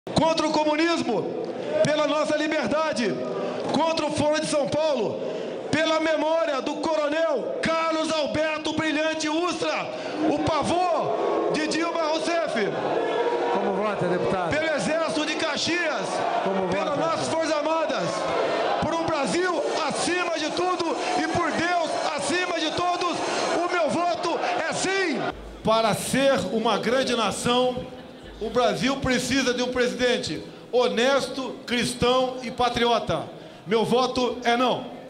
Contra o comunismo, pela nossa liberdade. Contra o Foro de São Paulo, pela memória do coronel Carlos Alberto Brilhante Ustra, o pavor de Dilma Rousseff. Como vota, deputado? Pelo Exército de Caxias, pelas nossas Forças Armadas, por um Brasil acima de tudo e por Deus acima de todos, o meu voto é sim. Para ser uma grande nação, o Brasil precisa de um presidente honesto, cristão e patriota. Meu voto é não.